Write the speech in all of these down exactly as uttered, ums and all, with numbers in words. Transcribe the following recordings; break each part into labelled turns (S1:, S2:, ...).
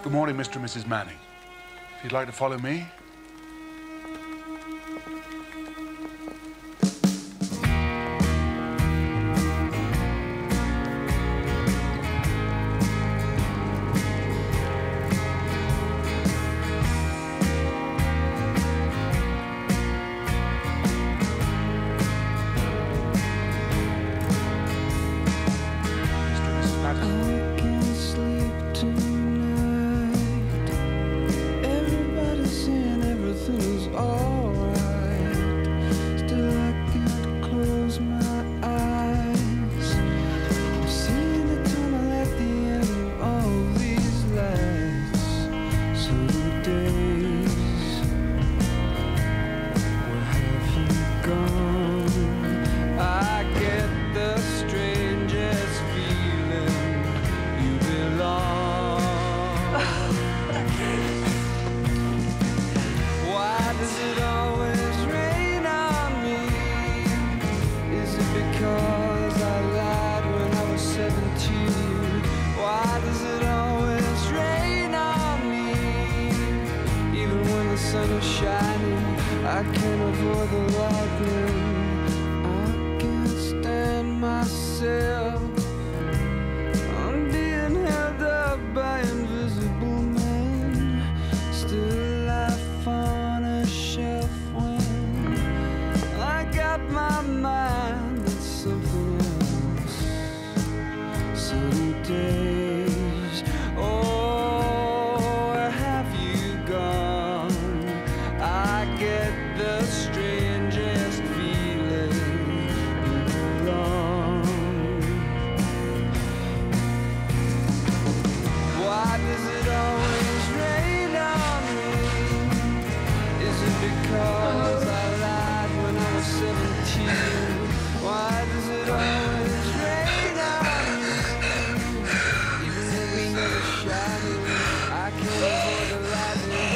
S1: Good morning, Mister and Missus Manning. If you'd like to follow me.
S2: I can't avoid the lightning. I can't stand myself. I'm being held up by invisible men, still life on a shelf when I got my mind on something else. Sunny days, oh, where have you gone? I get the strangest feeling you belong. Why does it always rain on me? Is it because I lied when I was seventeen? Why does it always rain on me? Even if the sun is shining, I can't avoid the lightning.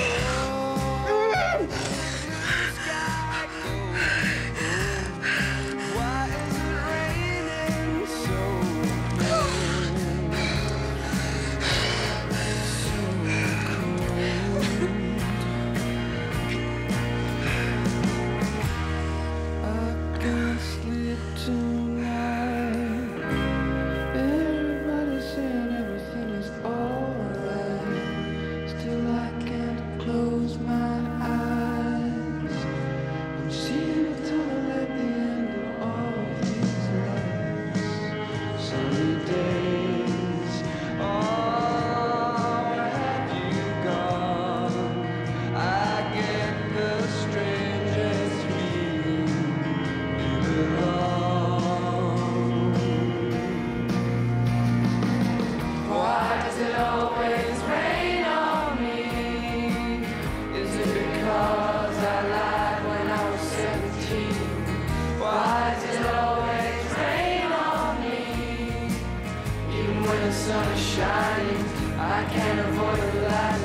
S2: The sun is shining, I can't avoid the light.